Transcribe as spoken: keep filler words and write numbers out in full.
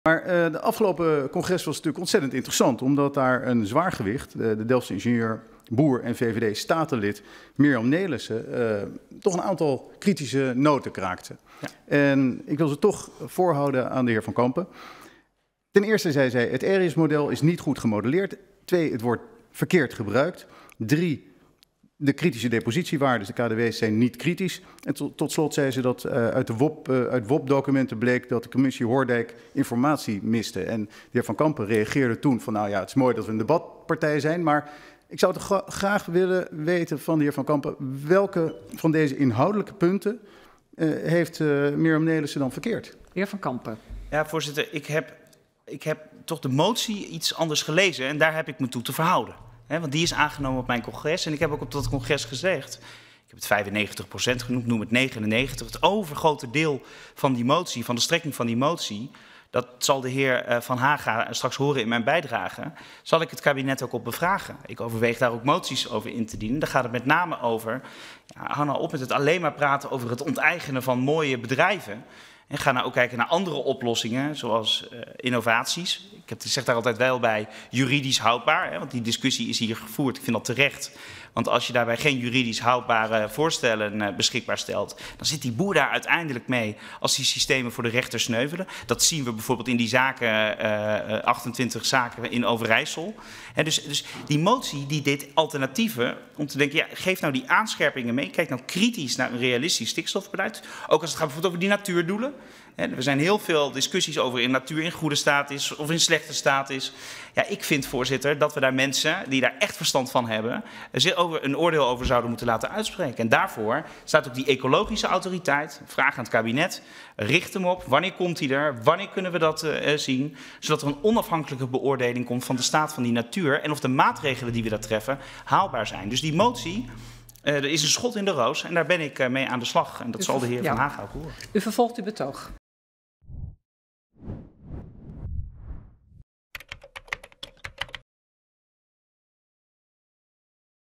Maar uh, de afgelopen congres was natuurlijk ontzettend interessant, omdat daar een zwaargewicht, de, de Delftse ingenieur, boer en V V D-statenlid Mirjam Nelissen, uh, toch een aantal kritische noten kraakte. Ja. En ik wil ze toch voorhouden aan de heer Van Kampen. Ten eerste zei zij, het Arias-model is niet goed gemodelleerd. Twee, het wordt verkeerd gebruikt. Drie, de kritische depositiewaardes, de K D W's, zijn niet kritisch. En tot, tot slot zei ze dat uh, uit de W O P, uh, uit W O P-documenten bleek dat de commissie Hoordijk informatie miste. En de heer Van Kampen reageerde toen van, nou ja, het is mooi dat we een debatpartij zijn, maar ik zou toch graag willen weten van de heer Van Kampen, welke van deze inhoudelijke punten uh, heeft uh, Mirjam Nelissen dan verkeerd? De heer Van Kampen. Ja, voorzitter, ik heb, ik heb toch de motie iets anders gelezen en daar heb ik me toe te verhouden. He, want die is aangenomen op mijn congres en ik heb ook op dat congres gezegd, ik heb het vijfennegentig procent genoemd, noem het negenennegentig procent, het overgrote deel van die motie, van de strekking van die motie, dat zal de heer Van Haga straks horen in mijn bijdrage, zal ik het kabinet ook op bevragen. Ik overweeg daar ook moties over in te dienen. Daar gaat het met name over, ja, hou nou op met het alleen maar praten over het onteigenen van mooie bedrijven. En ga nou ook kijken naar andere oplossingen, zoals uh, innovaties. Ik heb, zeg daar altijd wel bij juridisch houdbaar, hè, want die discussie is hier gevoerd. Ik vind dat terecht. Want als je daarbij geen juridisch houdbare voorstellen uh, beschikbaar stelt, dan zit die boer daar uiteindelijk mee als die systemen voor de rechter sneuvelen. Dat zien we bijvoorbeeld in die zaken, uh, achtentwintig zaken in Overijssel. En dus, dus die motie die dit alternatieven, om te denken, ja, geef nou die aanscherpingen mee. Kijk nou kritisch naar een realistisch stikstofbeleid. Ook als het gaat bijvoorbeeld over die natuurdoelen. Er zijn heel veel discussies over in natuur in goede staat is of in slechte staat is. Ja, ik vind, voorzitter, dat we daar mensen die daar echt verstand van hebben, een oordeel over zouden moeten laten uitspreken. En daarvoor staat ook die ecologische autoriteit, vraag aan het kabinet, richt hem op, wanneer komt hij er, wanneer kunnen we dat uh, zien, zodat er een onafhankelijke beoordeling komt van de staat van die natuur en of de maatregelen die we daar treffen haalbaar zijn. Dus die motie, Uh, er is een schot in de roos en daar ben ik uh, mee aan de slag. En dat u zal de heer ja. Van Haga ook horen. U vervolgt uw betoog.